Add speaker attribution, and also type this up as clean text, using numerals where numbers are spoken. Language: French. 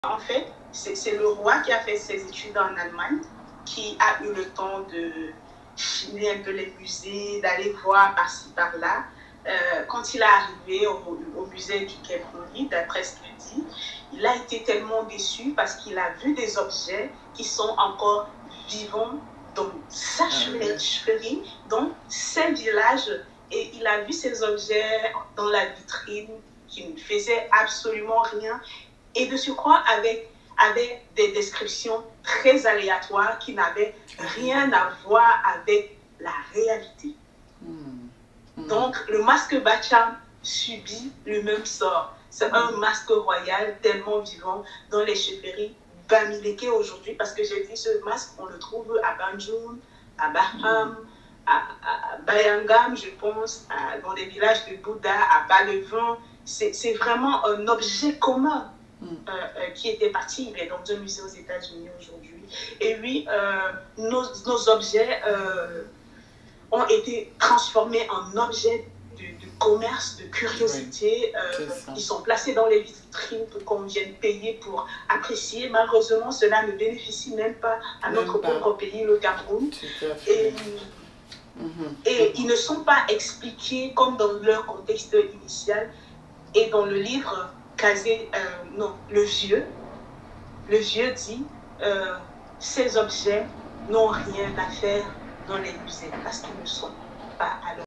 Speaker 1: En fait, c'est le roi qui a fait ses études en Allemagne, qui a eu le temps de chiner un peu les musées, d'aller voir par-ci, par-là. Quand il est arrivé au musée du Quai Branly, d'après ce qu'il dit, il a été tellement déçu parce qu'il a vu des objets qui sont encore vivants dans sa chefferie, dans ses villages. Et il a vu ces objets dans la vitrine qui ne faisaient absolument rien. Et de surcroît avec des descriptions très aléatoires qui n'avaient rien à voir avec la réalité. Donc, le masque Bacham subit le même sort. C'est un masque royal tellement vivant dans les chefferies Bamileke aujourd'hui, parce que j'ai dit ce masque, on le trouve à Banjul, à Baham, à Bayangam, je pense, dans les villages de Bouddha, à Bas-le-Vent. C'est vraiment un objet commun. Qui était parti, il est dans un musée aux États-Unis aujourd'hui. Et oui, nos objets ont été transformés en objets de commerce, de curiosité. Ils sont placés dans les vitrines pour qu'on vienne payer pour apprécier. Malheureusement, cela ne bénéficie même pas à notre propre pays, le Cameroun. Et ils ne sont pas expliqués comme dans leur contexte initial. Et dans le livre, le vieux dit ces objets n'ont rien à faire dans les musées parce qu'ils ne sont pas à leur